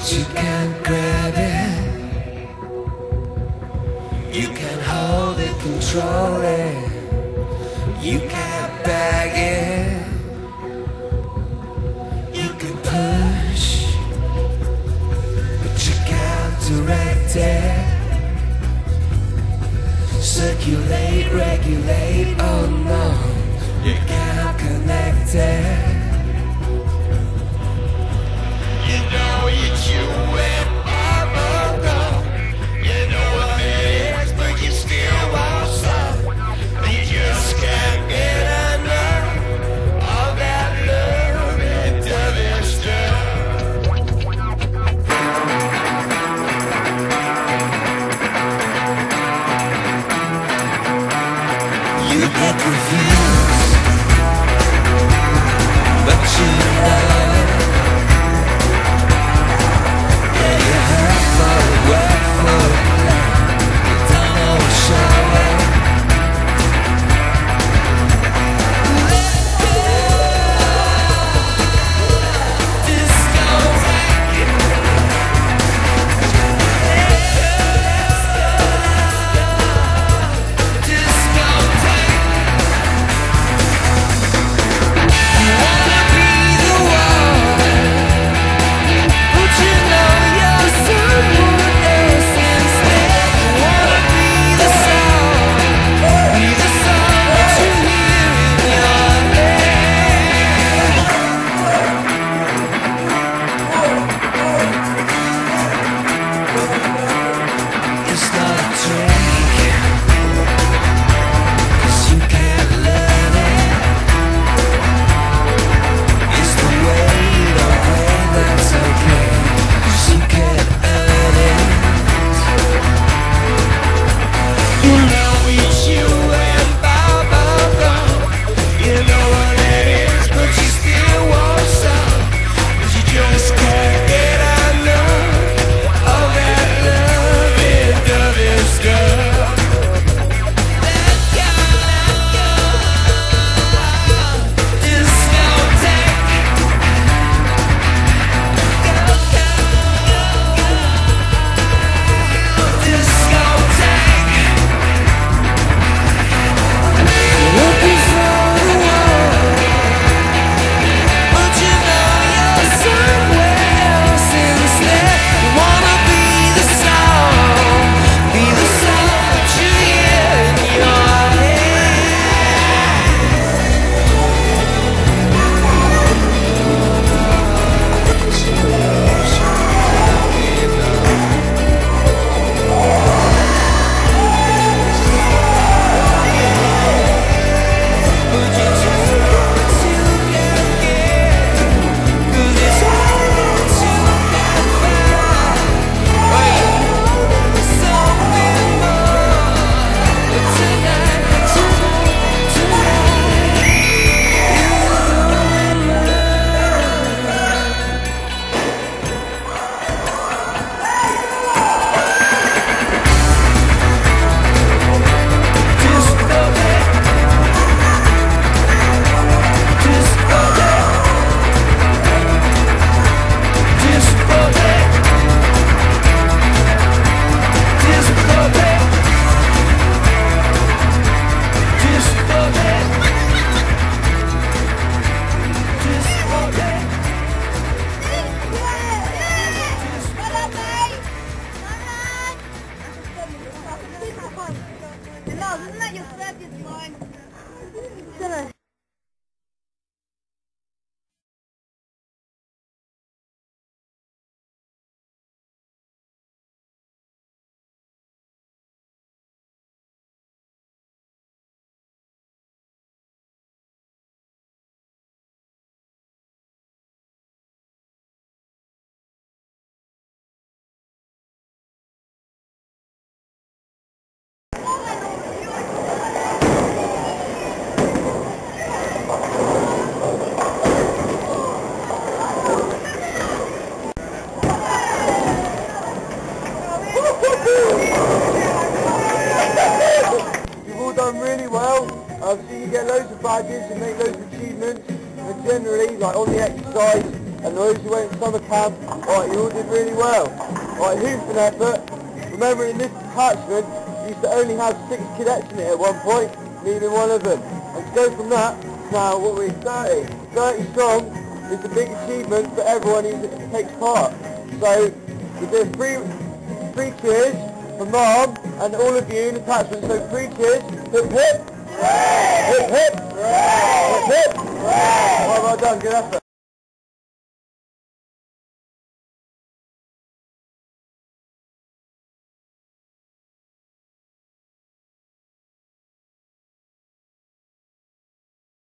you can't grab it. You can hold it, control it. You can't bag it. You can push, but you can't direct it. Circulate, regulate, oh no, you can't connect it. You know it's you and bubble gum. You know what it is, but you still want some. You just can't get enough of that love and other stuff. You get confused, but you know. done really well. I've seen you get loads of badges and make loads of achievements, and generally, like on the exercise and noise, you went in summer camp, alright, you all did really well. Alright, hoofing effort. Remember in this detachment, you used to only have 6 cadets in it at one point, me being one of them. And to go from that, now what we're 30. 30 strong is the big achievement for everyone who takes part. So, we do three cheers for Mom and all of you in attachment. So 3 cheers, hip hip, hip hip, hip hip. Well done, good effort.